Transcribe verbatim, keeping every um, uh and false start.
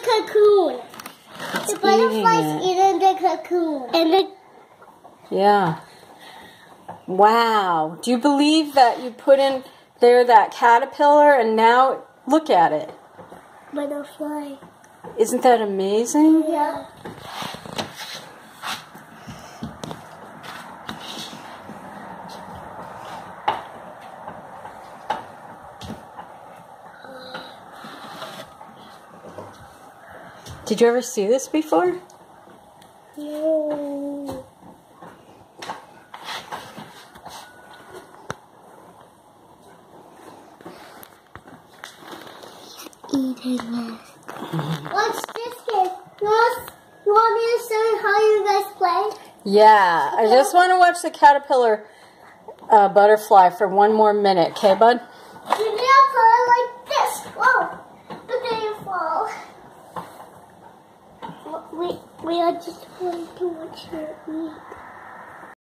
cocoon. It's The butterfly's eating, eating the cocoon. And the yeah. Wow. Do you believe that you put in there that caterpillar and now look at it? butterfly. Isn't that amazing? Yeah. Did you ever see this before? No. Eating it. What's this game? You want, you want me to show you how you guys play? Yeah. I just want to watch the caterpillar uh, butterfly for one more minute. Okay, bud? You need to play like this. Whoa. But then you fall. We, we are just going to watch you eat.